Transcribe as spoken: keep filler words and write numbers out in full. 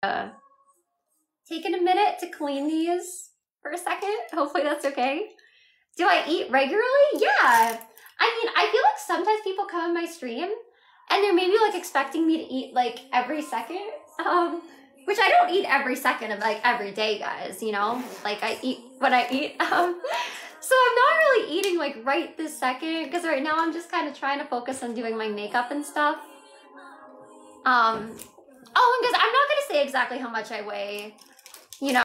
Uh, taking a minute to clean these for a second. Hopefully that's okay. Do I eat regularly? Yeah. I mean, I feel like sometimes people come in my stream and they're maybe like expecting me to eat like every second. Um, which I don't eat every second of like every day, guys, you know? Like I eat what I eat. Um, so I'm not really eating like right this second because right now I'm just kind of trying to focus on doing my makeup and stuff. Um, oh, and because I'm not going to say exactly how much I weigh, you know?